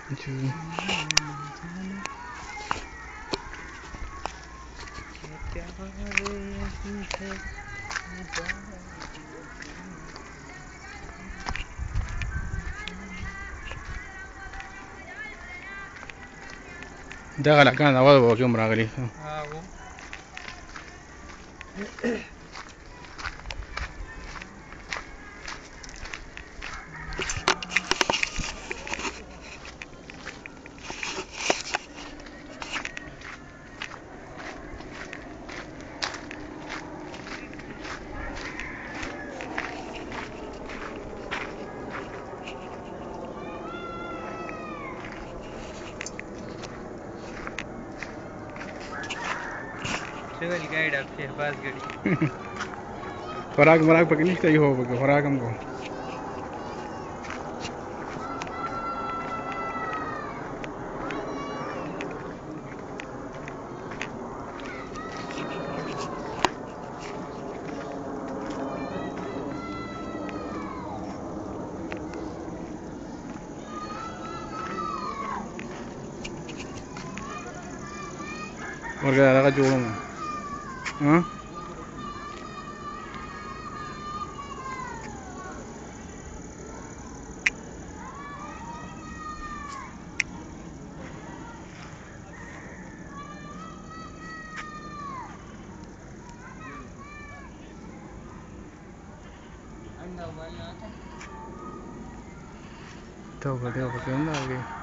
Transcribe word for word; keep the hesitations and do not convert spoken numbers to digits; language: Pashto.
जी ده غلق كان أول بوجي مراغلي travel guide अब शहबाज गढ़ी खुराक मराक पकड़ी सही हो खुराक हमको और क्या लगा जोड़ों में हाँ तो बढ़िया बढ़िया ना आगे